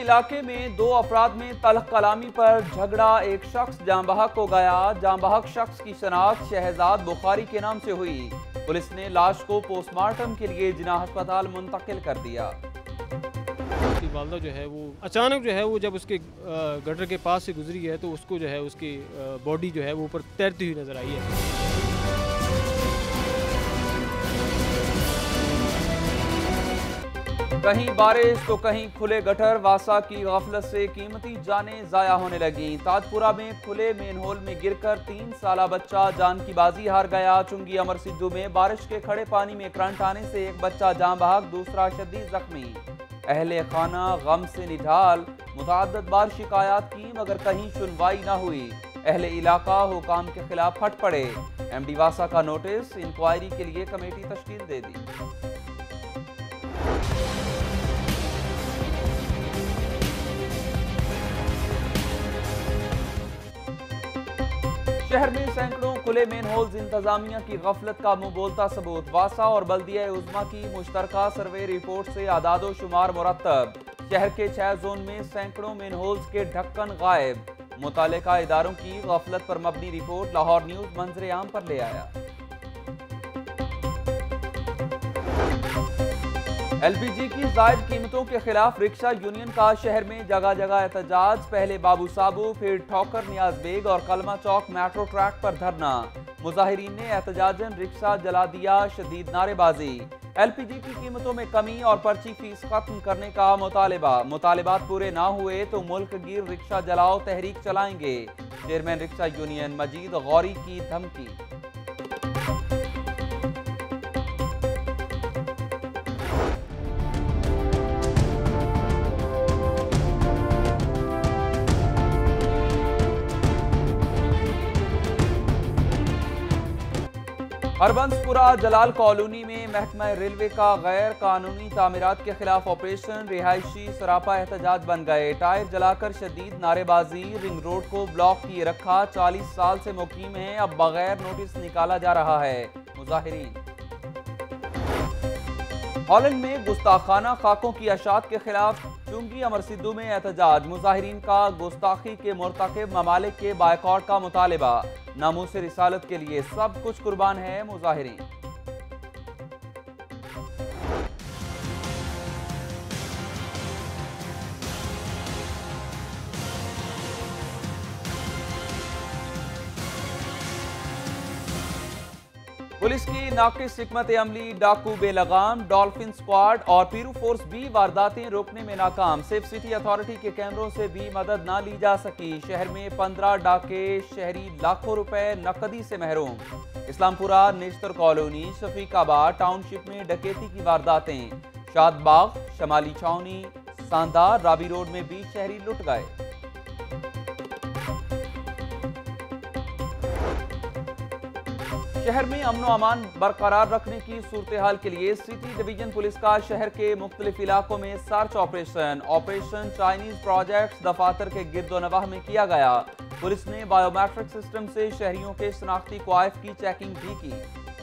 इलाके में दो अफराद में तल्ख कलामी पर झगड़ा, एक शख्स जाँ बहक हो गया। जाँ बहक शख्स की शनाख्त शहजाद बुखारी के नाम से हुई। पुलिस ने लाश को पोस्टमार्टम के लिए जिना अस्पताल मुंतकिल कर दिया। उसकी वालदा जो है वो अचानक जो है वो जब उसके गटर के पास से गुजरी है तो उसको जो है उसकी बॉडी जो है वो ऊपर तैरती हुई नजर आई है। कहीं बारिश तो कहीं खुले गटर, वासा की गफलत से कीमती जानें जाया होने लगी। ताजपुरा में खुले मेन होल में गिरकर 3 साला बच्चा जान की बाजी हार गया। चुंगी अमर सिद्धू में बारिश के खड़े पानी में करंट आने से एक बच्चा जान बहक, दूसरा शदीद जख्मी। अहले खाना गम से निढाल, मुतअद्दिद बार शिकायत की मगर कहीं सुनवाई न हुई। अहले इलाका हुकाम के खिलाफ फट पड़े। MD वासा का नोटिस, इंक्वायरी के लिए कमेटी तश्कील दे दी। शहर में सैकड़ों खुले मेन होल्स, इंतजामिया की गफलत का मुंह बोलता सबूत। वासा और बल्दिया उज़्मा की मुश्तरका सर्वे रिपोर्ट से आदादो शुमार मुरत्तब। शहर के 6 जोन में सैकड़ों मेन होल्स के ढक्कन गायब। मुतालिका इदारों की गफलत पर मबनी रिपोर्ट लाहौर न्यूज मंजरे आम पर ले आया। LPG की जायद कीमतों के खिलाफ रिक्शा यूनियन का शहर में जगह जगह एहतजाज। पहले बाबू साबू, फिर ठोकर नियाज बेग और कलमा चौक मेट्रो ट्रैक पर धरना। मुजाहिरीन ने एहतजाजन रिक्शा जला दिया, शदीद नारेबाजी। LPG की कीमतों में कमी और पर्ची फीस खत्म करने का मुतालिबा। मुतालिबात पूरे ना हुए तो मुल्क गिर रिक्शा जलाओ तहरीक चलाएंगे। Chairman rickshaw union Majeed Ghauri की धमकी। हरबंसपुरा जलाल कॉलोनी में महकमा रेलवे का गैर कानूनी तामीरात के खिलाफ ऑपरेशन। रिहायशी सरापा एहतजाज बन गए। टायर जलाकर शदीद नारेबाजी। रिंग रोड को ब्लॉक किए रखा। 40 साल से मुकीम है, अब बगैर नोटिस निकाला जा रहा है। मुजाहिरीन। हॉलैंड में गुस्ताखाना खाकों की अशात के खिलाफ चुंगी अमर सिद्धू में एहतजाज। मुजाहिरीन का गुस्ताखी के मुर्तकिब ममालिक के बायकॉट का मुतालिबा। नामूस रिसालत के लिए सब कुछ कुर्बान है मुजाहिरीन। पुलिस की नाकिस हिकमत अमली, डाकू बेलगाम, डॉल्फिन स्क्वाड और पीरू फोर्स भी वारदातें रोकने में नाकाम। सेफ सिटी अथॉरिटी के कैमरों से भी मदद ना ली जा सकी। शहर में 15 डाके, शहरी लाखों रुपए नकदी से महरूम। इस्लामपुरा, नेश्तर कॉलोनी, शफीकाबाद टाउनशिप में डकैती की वारदातें। शादबाग, शमाली छावनी, सांदा, राबी रोड में भी शहरी लुट गए। शहर में अमन अमान बरकरार रखने की सूरत हाल के लिए सिटी डिवीजन पुलिस का शहर के मुख्तलिफ इलाकों में सर्च ऑपरेशन चाइनीज प्रोजेक्ट्स दफातर के गिरदोनवाह में किया गया। पुलिस ने बायोमेट्रिक सिस्टम से शहरियों के शनाख्ती क्वाइफ की चेकिंग भी की।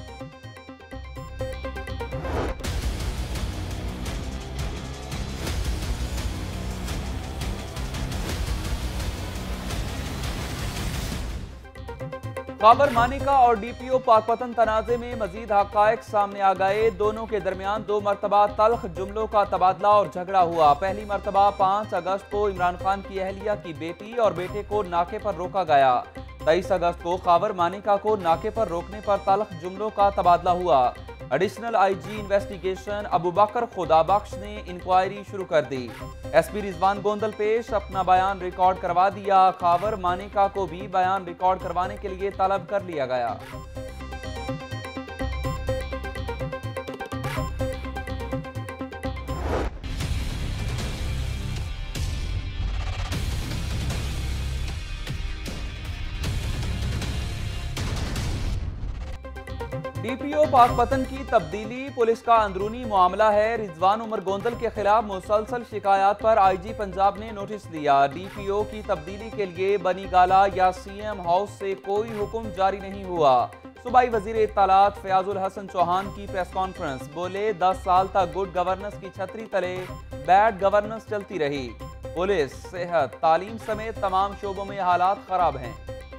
खबर मानिका और DPO पाकपतन तनाज़े में मजीद हक़ाइक़ सामने आ गए। दोनों के दरमियान 2 मरतबा तल्ख जुमलों का तबादला और झगड़ा हुआ। पहली मरतबा 5 अगस्त को इमरान-खान की अहलिया की बेटी और बेटे को नाके पर रोका गया। 23 अगस्त को खबर मानिका को नाके पर रोकने पर तल्ख जुमलों का तबादला हुआ। Additional IG investigation Abu Bakar Khudabakhsh ने इंक्वायरी शुरू कर दी। SP रिजवान गोंदल पेश, अपना बयान रिकॉर्ड करवा दिया। खबर मानिका को भी बयान रिकॉर्ड करवाने के लिए तलब कर लिया गया। DPO पाकपतन की तब्दीली पुलिस का अंदरूनी मामला है। रिजवान उमर गोंदल के खिलाफ मुसलसल शिकायत पर IG पंजाब ने नोटिस दिया। DPO की तब्दीली के लिए बनी गाला या CM हाउस से कोई हुक्म जारी नहीं हुआ। सूबाई वजीर इत्तलात फयाजुल हसन चौहान की प्रेस कॉन्फ्रेंस, बोले 10 साल तक गुड गवर्नेंस की छतरी तले बैड गवर्नेंस चलती रही। पुलिस, सेहत, तालीम समेत तमाम शोबों में हालात खराब हैं।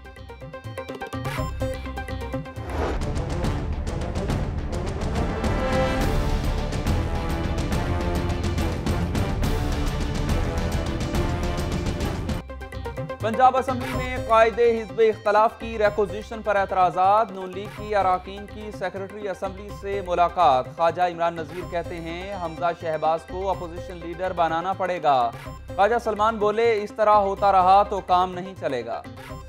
पंजाब असम्बली में कायदे हिज़्ब इख्तलाफ की रिक्वेजिशन पर एतराज़ात। नून लीग की अराकीन की सेक्रेटरी असम्बली से मुलाकात। ख्वाजा इमरान नज़ीर कहते हैं हमजा शहबाज को अपोजिशन लीडर बनाना पड़ेगा। ख्वाजा सलमान बोले इस तरह होता रहा तो काम नहीं चलेगा।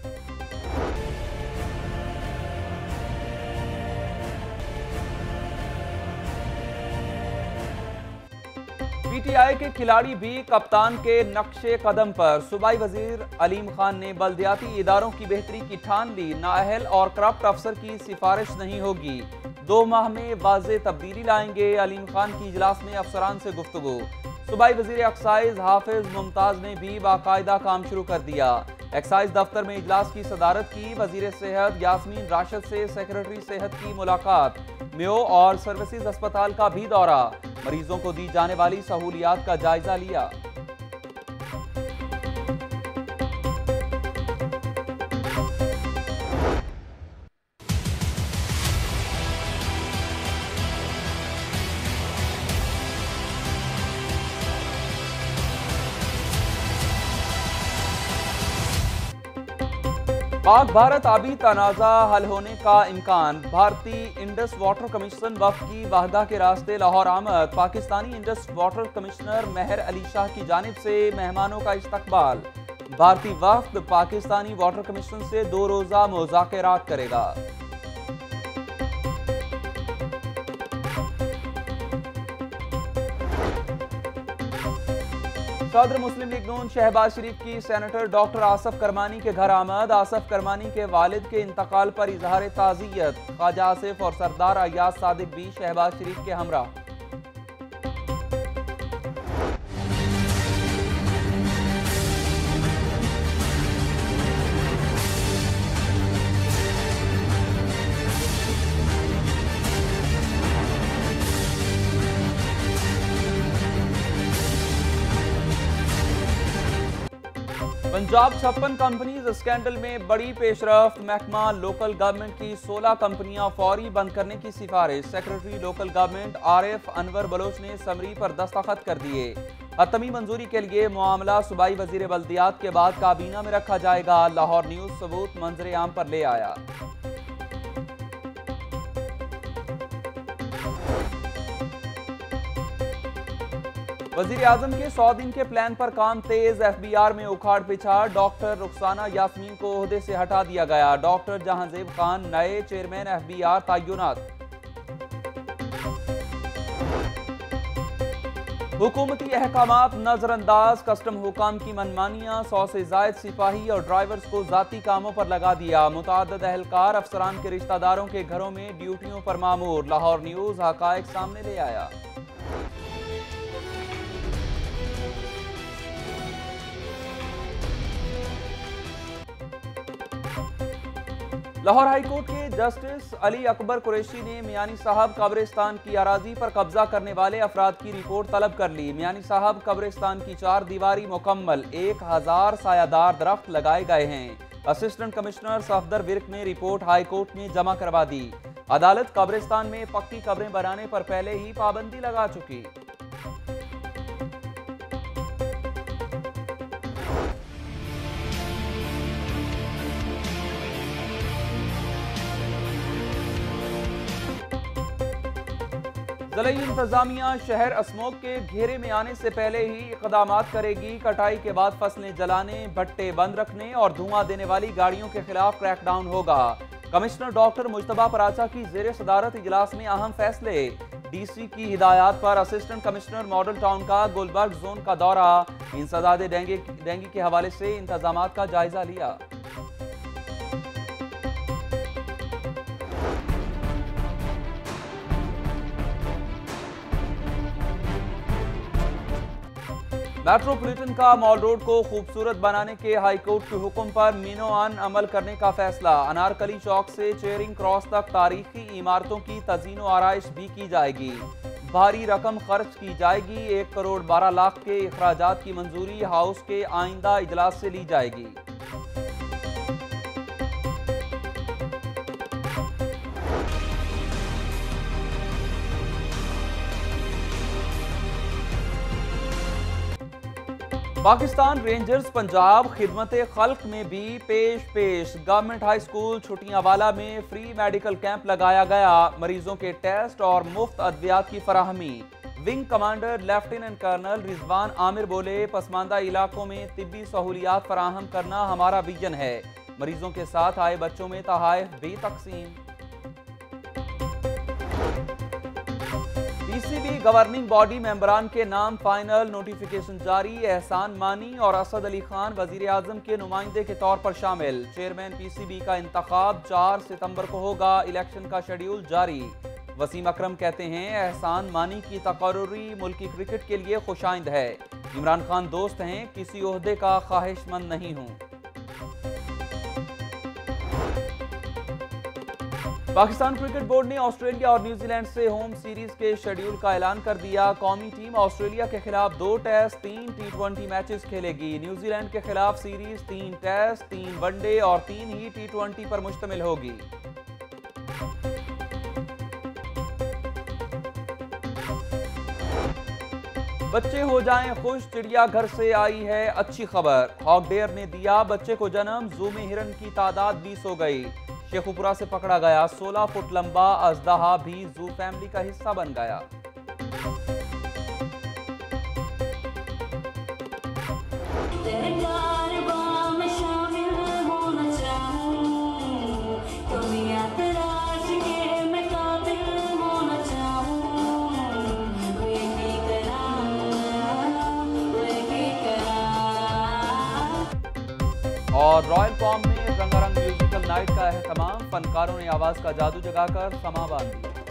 पीटीआई के खिलाड़ी भी कप्तान के नक्शे कदम पर। सूबाई वजीर अलीम खान ने बल्दियाती इदारों की बेहतरी की ठान ली। नाअहल और करप्ट अफसर की सिफारिश नहीं होगी, 2 माह में वाज़े तब्दीली लाएंगे। अलीम खान की इजलास में अफसरान से गुफ्तगू। सूबाई वजीर एक्साइज हाफिज मुमताज ने भी बाकायदा काम शुरू कर दिया। एक्साइज दफ्तर में इजलास की सदारत की। वजीर सेहत यास्मीन-राशिद से सेक्रेटरी सेहत की मुलाकात। मेयो और सर्विसेज अस्पताल का भी दौरा। मरीजों को दी जाने वाली सहूलियात का जायजा लिया। पाक भारत आबी तनाज़ा हल होने का इम्कान। भारतीय इंडस वाटर कमीशन वफ़द की वाहदा के रास्ते लाहौर आमद। पाकिस्तानी इंडस वाटर कमिश्नर मेहर अली शाह की जानिब से मेहमानों का इस्तकबाल। भारतीय वफ़द पाकिस्तानी वाटर कमीशन से 2 रोज़ा मुज़ाकरात करेगा। सदर मुस्लिम लीग नून शहबाज शरीफ की सेनेटर डॉक्टर आसफ करमानी के घर आमद। आसफ करमानी के वालिद के इंतकाल पर इजहार ताज़ियत। ख्वाजा आसिफ और सरदार अयाज सादिक भी शहबाज शरीफ के हमरा। पंजाब 56 कंपनीज स्कैंडल में बड़ी पेशरफ्त। महकमा लोकल गवर्नमेंट की 16 कंपनियां फौरी बंद करने की सिफारिश। Secretary local government Arif Anwar Baloch ने समरी पर दस्तखत कर दिए। हतमी मंजूरी के लिए मामला सूबाई वजीर बल्दियात के बाद काबीना में रखा जाएगा। लाहौर न्यूज सबूत मंजर आम पर ले आया। वजीर आजम के 100 दिन के प्लान पर काम तेज। FBI में उखाड़ पिछाड़। डॉक्टर रुखसाना यास्मीन को ओहदे से हटा दिया गया। डॉक्टर जहांजेब खान नए चेयरमैन FBI तैनात। हुकूमती अहकामात नजरअंदाज। कस्टम हुकाम की मनमानियां। 100 से जायद सिपाही और ड्राइवर्स को जाती कामों पर लगा दिया। मुतअद्दिद अहलकार अफसरान के रिश्तेदारों के घरों में ड्यूटियों पर मामूर। लाहौर न्यूज हकायक सामने ले आया। लाहौर हाईकोर्ट के जस्टिस अली अकबर कुरैशी ने मियानी साहब कब्रिस्तान की अराजी पर कब्जा करने वाले अफराद की रिपोर्ट तलब कर ली। मियानी साहब कब्रिस्तान की 4 दीवारी मुकम्मल, 1000 सायादार दरख्त लगाए गए हैं। असिस्टेंट कमिश्नर सफदर विर्क ने रिपोर्ट हाईकोर्ट में जमा करवा दी। अदालत कब्रिस्तान में पक्की कब्रें बनाने पर पहले ही पाबंदी लगा चुकी। ज़िला इंतजामिया शहर स्मोक के घेरे में आने से पहले ही इक़दामात करेगी। कटाई के बाद फसलें जलाने, भट्टे बंद रखने और धुआं देने वाली गाड़ियों के खिलाफ क्रैकडाउन होगा। कमिश्नर डॉक्टर मुज्तबा पराचा की ज़ेर सदारत इजलास में अहम फैसले। DC की हिदायत पर असिस्टेंट कमिश्नर मॉडल टाउन का गुलबर्ग जोन का दौरा। इंसदाद डेंगू के हवाले से इंतजामात का जायजा लिया। मेट्रोपॉलिटन का मॉल रोड को खूबसूरत बनाने के हाईकोर्ट के हुक्म पर मीनोआन अमल करने का फैसला। अनारकली चौक से चेयरिंग क्रॉस तक तारीखी इमारतों की तज़ीन व आराइश भी की जाएगी। भारी रकम खर्च की जाएगी। 1 करोड़ 12 लाख के अखराजात की मंजूरी हाउस के आइंदा इजलास से ली जाएगी। पाकिस्तान रेंजर्स पंजाब खिदमत खल्क में भी पेश गवर्नमेंट हाई स्कूल छुटियांवाला में फ्री मेडिकल कैंप लगाया गया। मरीजों के टेस्ट और मुफ्त अद्वियात की फराहमी। Wing commander lieutenant colonel Rizwan Aamir बोले, पसमानदा इलाकों में तिब्बी सहूलियात फराहम करना हमारा विजन है। मरीजों के साथ आए बच्चों में तोहफे भी तकसीम। पीसीबी गवर्निंग बॉडी मेंबरान के नाम फाइनल नोटिफिकेशन जारी। एहसान मानी और असद अली खान वजीर आजम के नुमाइंदे के तौर पर शामिल। चेयरमैन पीसीबी का इंतखाब 4 सितंबर को होगा। इलेक्शन का शेड्यूल जारी। वसीम अकरम कहते हैं, एहसान मानी की तकर्रुरी मुल्की क्रिकेट के लिए खुशाइंद है। इमरान-खान दोस्त हैं, किसी ओहदे का ख्वाहिशमंद नहीं हूं। पाकिस्तान क्रिकेट बोर्ड ने ऑस्ट्रेलिया और न्यूजीलैंड से होम सीरीज के शेड्यूल का ऐलान कर दिया। कौमी टीम ऑस्ट्रेलिया के खिलाफ 2 टेस्ट 3 T20 मैचेस खेलेगी। न्यूजीलैंड के खिलाफ सीरीज 3 टेस्ट 3 वनडे और 3 ही T20 पर मुश्तमिल होगी। बच्चे हो जाएं खुश, चिड़ियाघर से आई है अच्छी खबर। हॉकडेयर ने दिया बच्चे को जन्म। जू में हिरन की तादाद 20 हो गई। शेखुपुरा से पकड़ा गया 16 फुट लंबा अजदहा भी जू फैमिली का हिस्सा बन गया। और रॉयल पॉम में रंगारंग म्यूजिकल नाइट का एहतमाम। फनकारों ने आवाज का जादू जगाकर समा बांध दिया।